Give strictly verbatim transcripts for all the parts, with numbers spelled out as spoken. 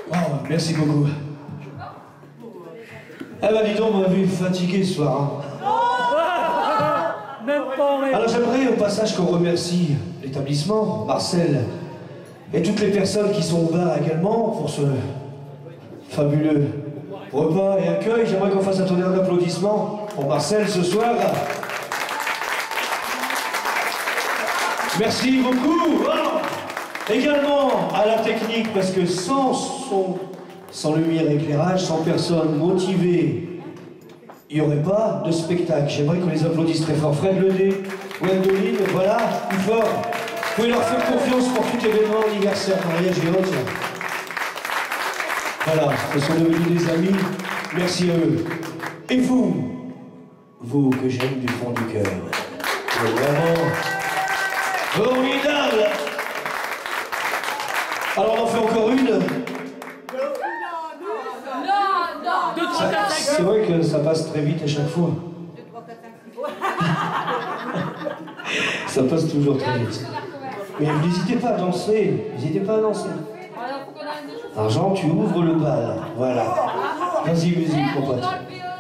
Oh, merci beaucoup. Eh ben dis donc, on m'a vu fatigué ce soir. Hein. Même pas, mais... Alors j'aimerais au passage qu'on remercie l'établissement, Marcel, et toutes les personnes qui sont au bar également pour ce fabuleux repas et accueil. J'aimerais qu'on fasse un tonnerre d'applaudissements pour Marcel ce soir. Merci beaucoup. Oh, également à la technique, parce que sans son, sans lumière et éclairage, sans personne motivée, il n'y aurait pas de spectacle. J'aimerais qu'on les applaudisse très fort. Fred Ledé, Gwendoline, voilà, plus fort. Vous pouvez leur faire confiance pour tout événement, anniversaire, mariage et autres. Voilà, ce sont devenus des amis. Merci à eux. Et vous, vous que j'aime du fond du cœur. C'est vraiment formidable. Alors on en fait encore une. Non, non, C'est vrai que ça passe très vite à chaque fois. Ça passe toujours très vite. Mais n'hésitez pas à danser. N'hésitez pas à danser. Argent, tu ouvres le bal. Voilà. Vas-y, musique, mon pote.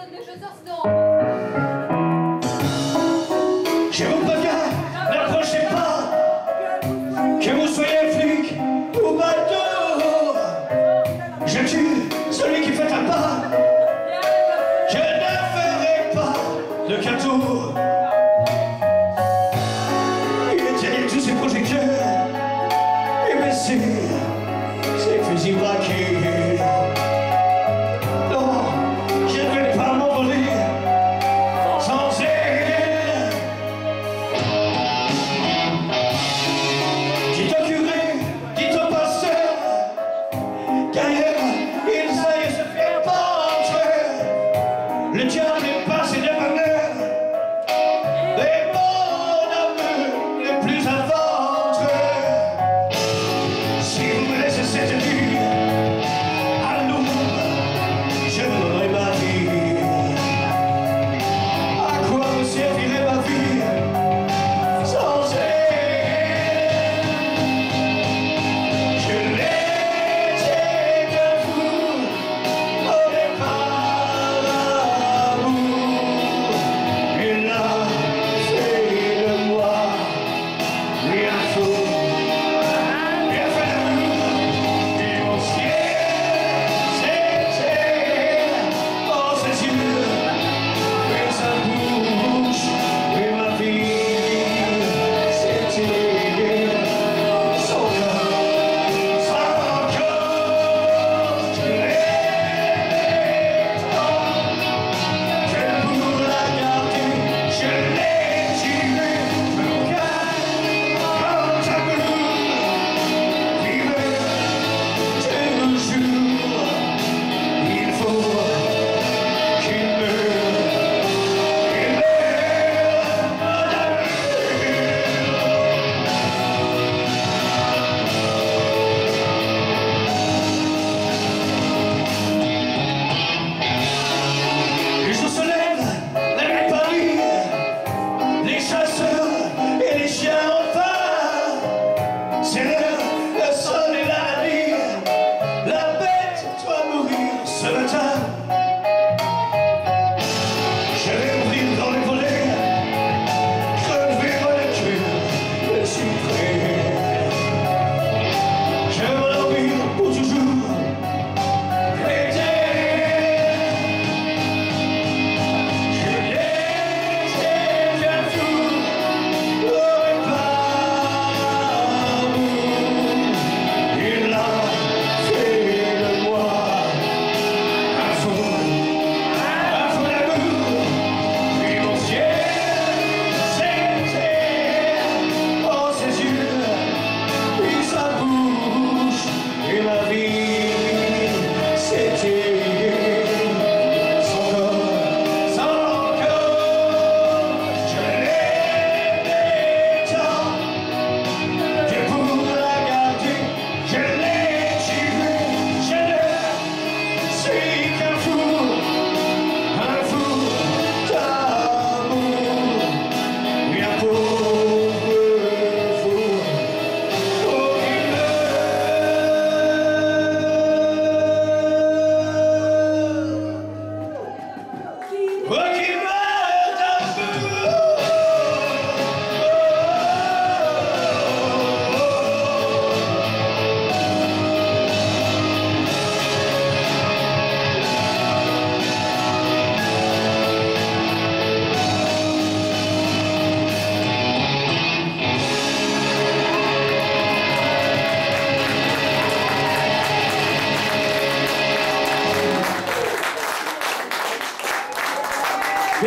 Je vous préviens, n'approchez pas. Que vous soyez flic ou bateau. Je tue celui qui fait un pas. Je ne ferai pas de cadeau. Il éteigne tous ces projecteurs. Et baisser ces fusils braqués. Non, je ne vais pas m'envoler sans elle. Dites au curé, dites au pasteur, qu'ailleurs ils aillent se faire pendre. Le diable est passé de bonheur, et mon amour n'est plus à vendre. Si vous me laissez cette vie,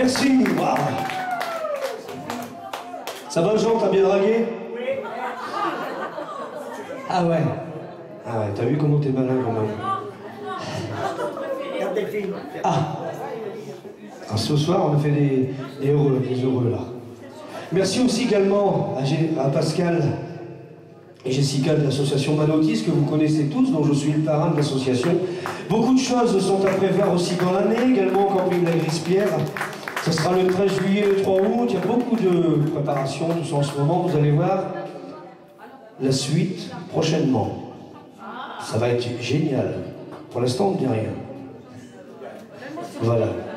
Merci. Wow. Ça va Jean, t'as bien dragué? Ah ouais. Ah ouais, t'as vu comment t'es malin quand même. Ah. Alors, ce soir, on a fait des, des heureux, des heureux là. Merci aussi également à, G à Pascal et Jessica de l'association Manotis, que vous connaissez tous, dont je suis le parrain de l'association. Beaucoup de choses sont à prévoir aussi dans l'année, également au camping de la Grise-Pierre. Ce sera le treize juillet, le trois août, il y a beaucoup de préparations, tout ça en ce moment, vous allez voir la suite prochainement. Ça va être génial. Pour l'instant, on ne dit rien. Voilà.